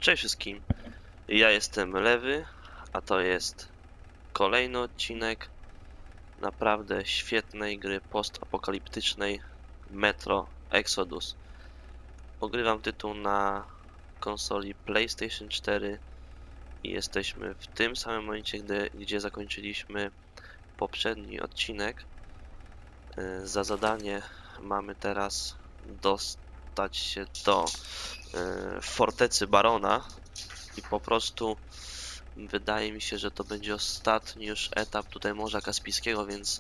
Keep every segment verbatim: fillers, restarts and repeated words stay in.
Cześć wszystkim, ja jestem Lewy, a to jest kolejny odcinek naprawdę świetnej gry postapokaliptycznej Metro Exodus. Ogrywam tytuł na konsoli PlayStation cztery i jesteśmy w tym samym momencie, gdy, gdzie zakończyliśmy poprzedni odcinek. Za zadanie mamy teraz dostać się do fortecy Barona i po prostu wydaje mi się, że to będzie ostatni już etap tutaj Morza Kaspijskiego, więc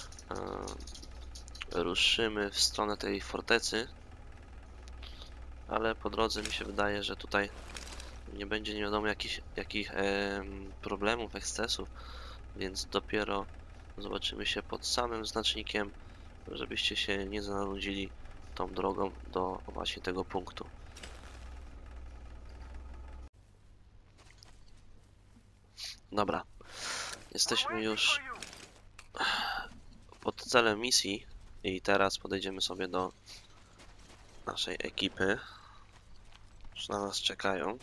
yy, ruszymy w stronę tej fortecy, ale po drodze mi się wydaje, że tutaj nie będzie nie wiadomo jakich, jakich e, problemów, ekscesów, więc dopiero zobaczymy się pod samym znacznikiem, żebyście się nie zanudzili tą drogą do właśnie tego punktu. Dobra, jesteśmy już pod celem misji i teraz podejdziemy sobie do naszej ekipy. Już na nas czekają.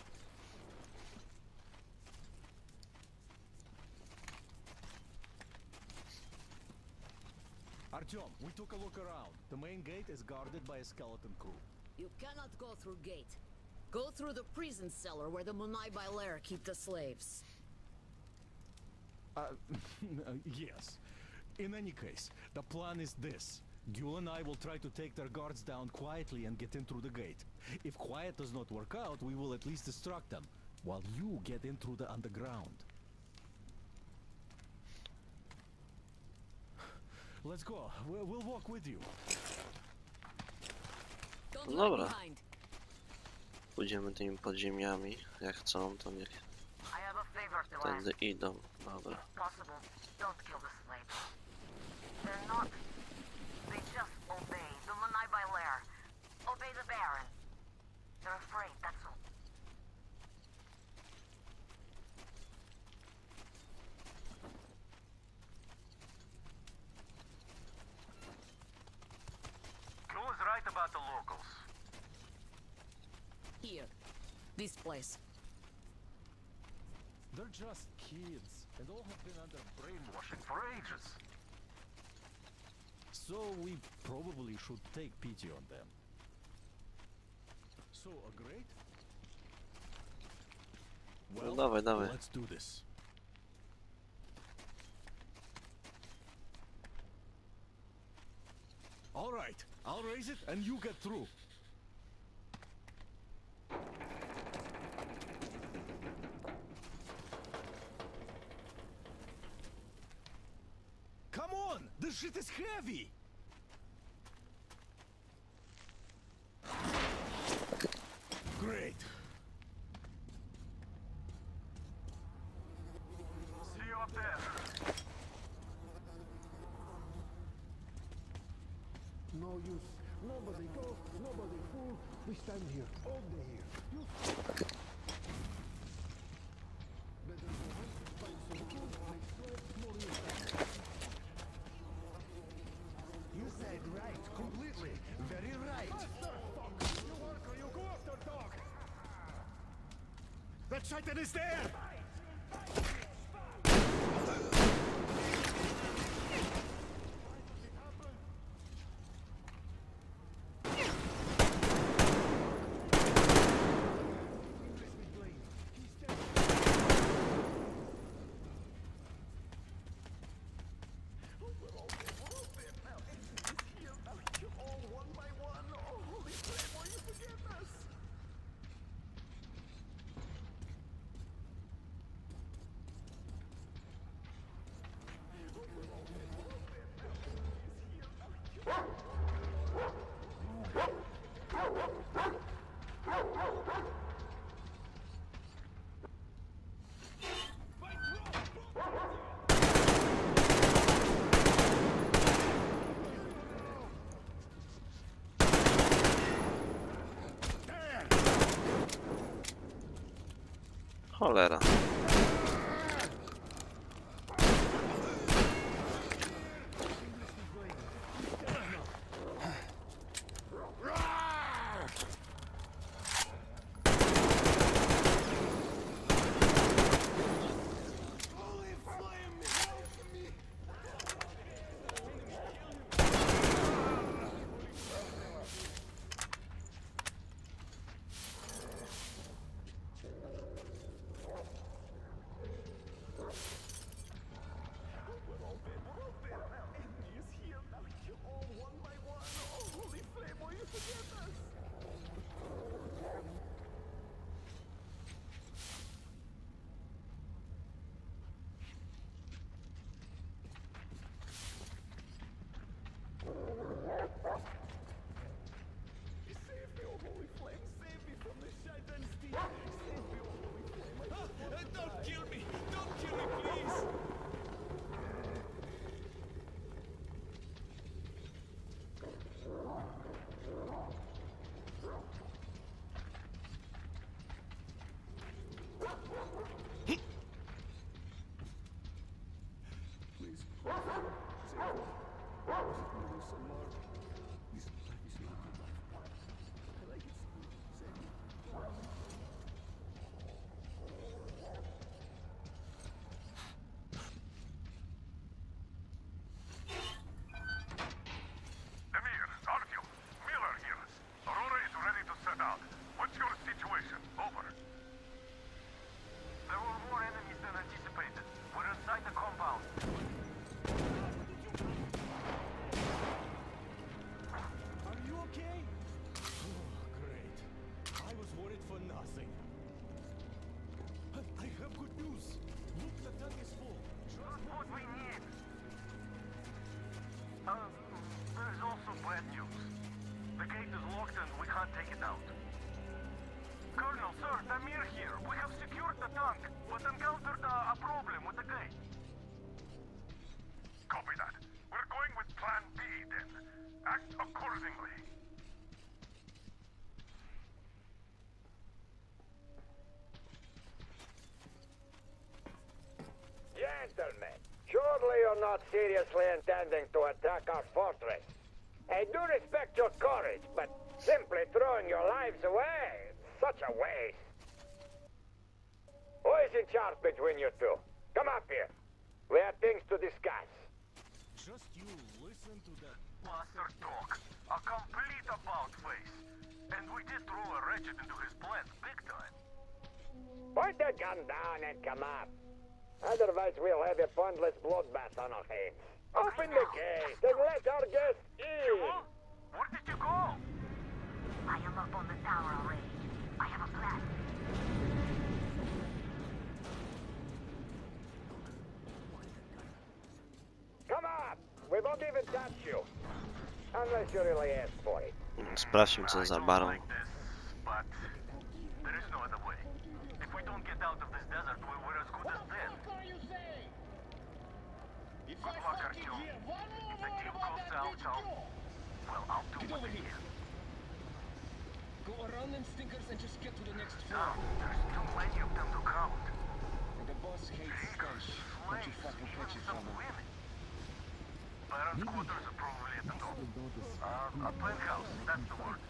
Artyom, we took a look around. The main gate is guarded by a skeleton crew. You cannot go through gate. Go through the prison cellar where the Munai Bailar keep the slaves. Uh, yes. In any case, the plan is this. You and I will try to take their guards down quietly and get in through the gate. If quiet does not work out, we will at least distract them, while you get in through the underground. Let's go. We'll, we'll walk with you. Don't No lag dobra. behind. Pójdziemy tymi podziemiami. Jak chcą, to niech I have a favor to ask. tędy idą. Dobra. If possible, don't kill the slaves. They're not. They just obey the Munai Bailar. Obey the Baron. They're afraid, that's all. Clue is right about the locals. Here. This place. They're just kids, and all have been under Brainwashing for ages. so we probably should take pity on them. So, agreed? Well, dawaj, dawaj. let's do this. All right, I'll raise it and you get through. Come on, this shit is heavy. Great. See you up there. No use. Nobody go, nobody fool. We stand here, all day here. You... Better go hunt, find some food, make slaves, more use. You said right, completely. Very right. You work or you go after dog. That shaitan is there! Cholera. Please. Save me. Save me. Please, Samar. This life is not good life. I like it. Save me. Emir, Artyom, Miller here. Aurora is ready to set out. What's your situation? Over. There were more enemies than anticipated. We're inside the compound. Are you okay? Oh, great. I was worried for nothing. I have good news. Look, the tank is full. Just what we need. Uh, there's also bad news. The gate is locked and we can't take it out. Colonel, sir, Tamir here. We have secured the tank, but encountered uh, a problem with the gate. Copy that. We're going with Plan B then. Act accordingly. Gentlemen, surely you're not seriously intending to attack our fortress. I do respect your courage, but simply throwing your lives away, such a waste. Who is in charge between you two? Come up here. We have things to discuss. Just you listen to that. Master talk. A complete about-face. And we did throw a wretched into his plans big time. Point that gun down and come up. Otherwise we'll have a pointless bloodbath on our hands. Open the gate and let our guests in. What? Where did you go? I am up on the tower already. I have a plan. Come up. We won't even touch you. Unless you really ask for it. Sprawdźmy co I za don't baron. like this, but there is no other way. If we don't get out of this desert, we- we're as good as dead. Good luck, Artyom. If the deal goes south, I'll... Well, I'll do what I can. Go around them stinkers and just get to the next No, floor. there's too many of them to count. And the boss hates stench. Don't you fucking catch it Some from him. women. Baron's quarters are probably at the top. Uh, a penthouse, that's the word.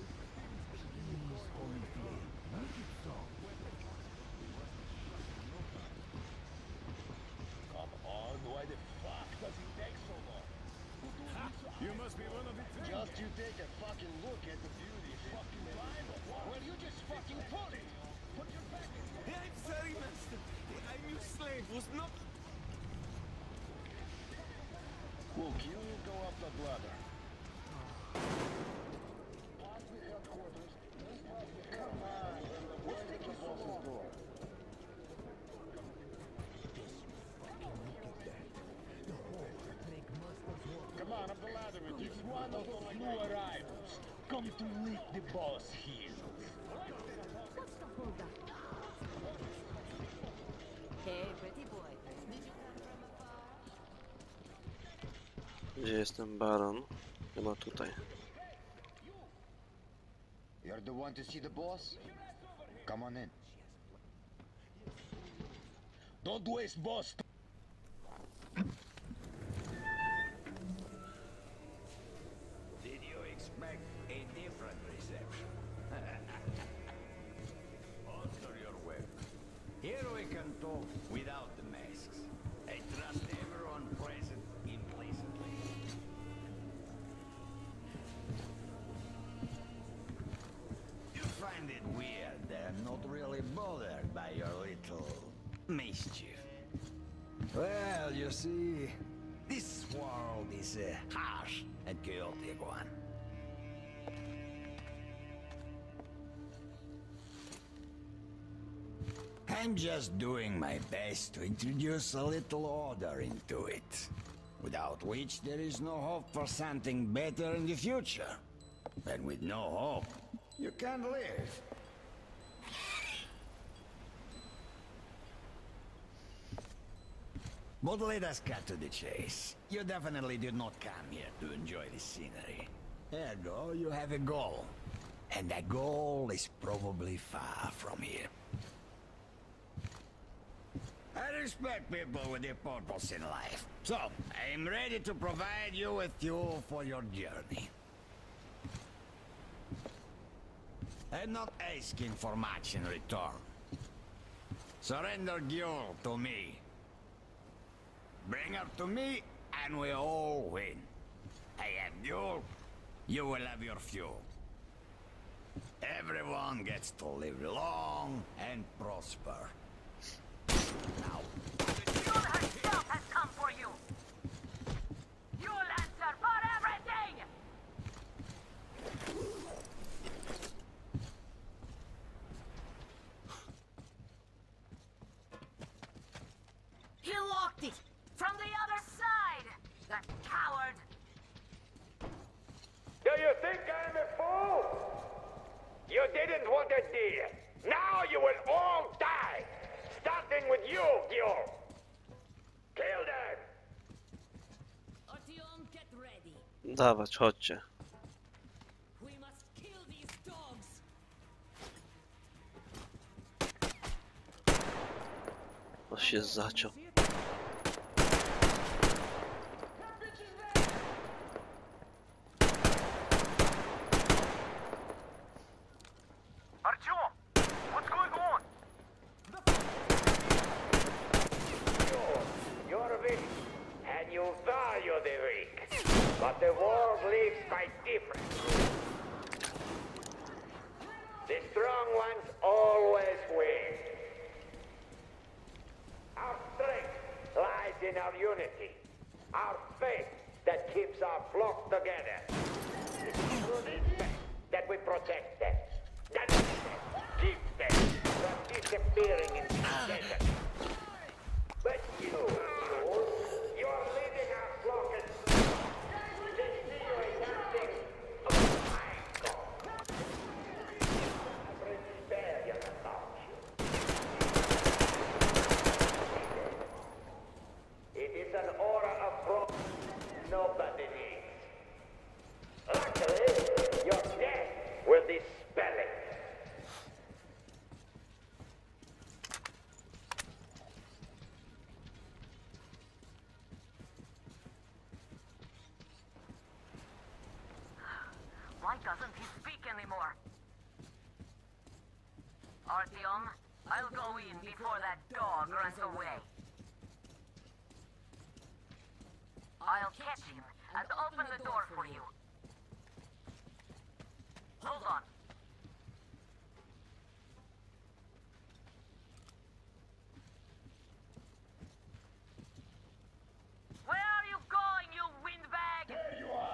Come on, why the fuck does it take so long? You must be one of the Just you take a fucking look at the beauty. Fucking Bible. Well, you just fucking pull it. Put your back in. I'm sorry, master. I'm your slave. Was not. Look, you will go up the ladder. Past the headquarters. Come on. Where did the bosses go? Come on, up the ladder. It is one of the new arrivals. Come to lick the boss heels. What's the holdup? Hey, pretty boy. Did you come from afar? Gdzie jest ten baron? Chyba tutaj. You're the one to see the boss? Come on in. Don't waste boss. Did you expect a different reception? Answer your way. Here we can talk without the masks. I trust everyone present implicitly. You find it weird that I'm not really bothered by your little mischief. Well, you see, this world is a harsh and chaotic one. I'm just doing my best to introduce a little order into it, without which there is no hope for something better in the future. And with no hope, you can't live. But let us cut to the chase. You definitely did not come here to enjoy the scenery. Ergo, you have a goal. And that goal is probably far from here. I respect people with a purpose in life. So, I'm ready to provide you with fuel for your journey. I'm not asking for much in return. Surrender Gyul to me. Bring her to me, and we all win. I have Gyul, you will have your fuel. Everyone gets to live long and prosper. Now, Gyul herself has come for you! You'll answer for everything! He locked it! From the other side! That coward! Do you think I'm a fool? You didn't want a deal. Now you will all die! Starting with you, Gyul! Kill them! Artyom, get ready. Dawać, chodźcie. We must kill these dogs. O, się zaciął. Artyom! What's going on? You're weak, and you value the weak. But the world lives by different rules. The strong ones always win. Our strength lies in our unity, our faith that keeps our flock together. It's through this faith that we protect them, that keep them from disappearing in the desert. But you, you, you're leading our flock and they see you as something of a mind god. I'm rebellion about you. It is an aura of pro nobody needs. Luckily, your death will dispel it. Why doesn't he speak anymore? Artyom, I'll go in before that dog runs away. I'll catch him and open the door for you. Hold on. Where are you going, you windbag? There you are.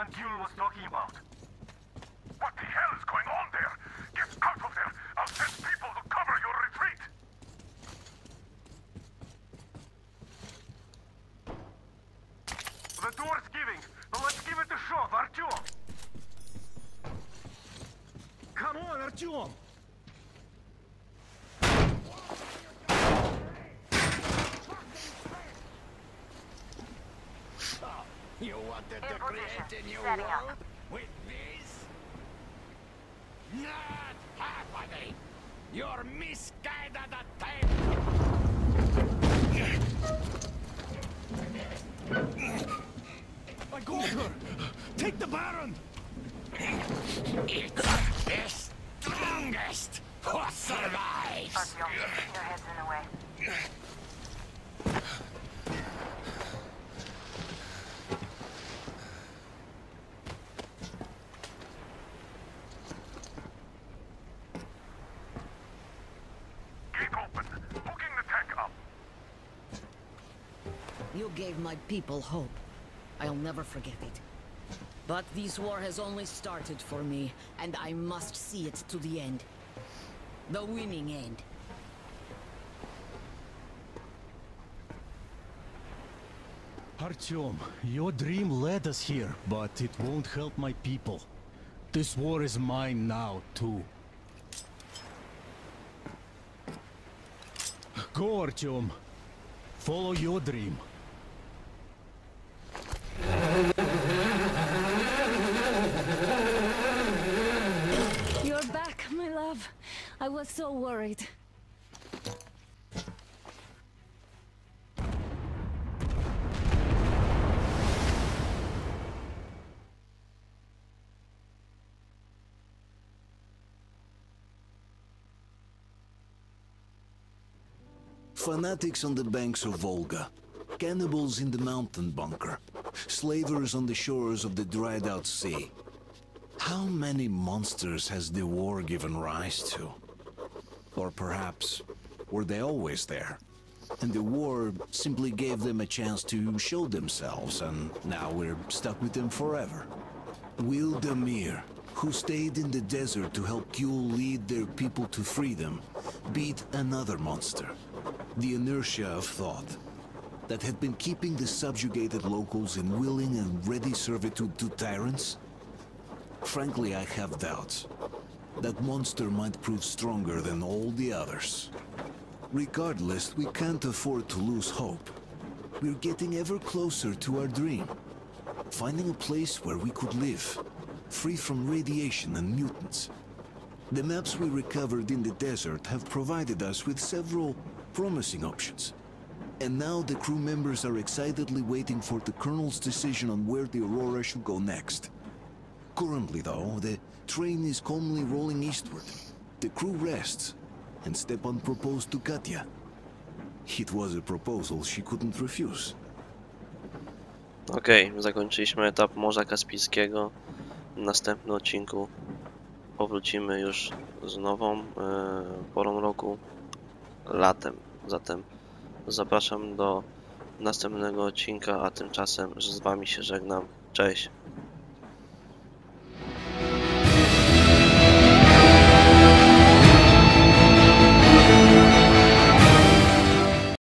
one Gule was talking about. What the hell is going on there? Get out of there! I'll send people to cover your retreat! The door's giving. Now let's give it a shot, Artyom! Come on, Artyom! You wanted to In create position. a new Setting up. world with this? Not happening! Your misguided attempt! I got her! Take the Baron! It's the strongest who survives! Artyom, your head's in the way. Gate open. Hooking the tank up. You gave my people hope. I'll never forget it. But this war has only started for me, and I must see it to the end. The winning end. Artyom, your dream led us here, but it won't help my people. This war is mine now, too. Go, Artyom. Follow your dream. You're back, my love. I was so worried. Fanatics on the banks of Volga, cannibals in the mountain bunker, slavers on the shores of the dried-out sea. How many monsters has the war given rise to? Or perhaps, were they always there? And the war simply gave them a chance to show themselves, and now we're stuck with them forever. Will Damir, who stayed in the desert to help Gule lead their people to freedom, beat another monster. The inertia of thought that had been keeping the subjugated locals in willing and ready servitude to tyrants? Frankly, I have doubts. That monster might prove stronger than all the others. Regardless, we can't afford to lose hope. We're getting ever closer to our dream. Finding a place where we could live, free from radiation and mutants. The maps we recovered in the desert have provided us with several promising options. And now the crew members are excitedly waiting for the Colonel's decision on where the Aurora should go next. Currently, though, the train is calmly rolling eastward. The crew rests, and Stepan proposed to Katya. It was a proposal she couldn't refuse. Okej, zakończyliśmy etap Morza Kaspijskiego. W następnym odcinku powrócimy już z nową e, porą roku, latem. Zatem zapraszam do następnego odcinka, a tymczasem z wami się żegnam. Cześć!